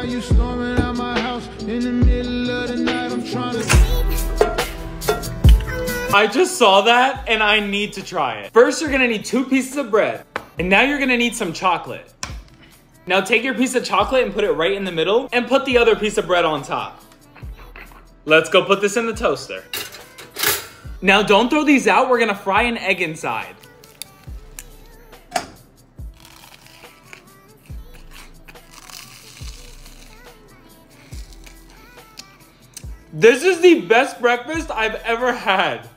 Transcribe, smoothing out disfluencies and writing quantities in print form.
you storming out my house in the middle of the night. I'm trying to. I just saw that and I need to try it. First, you're gonna need 2 pieces of bread. And now you're gonna need some chocolate. Now take your piece of chocolate and put it right in the middle and put the other piece of bread on top. Let's go put this in the toaster. Now don't throw these out, we're gonna fry an egg inside. This is the best breakfast I've ever had.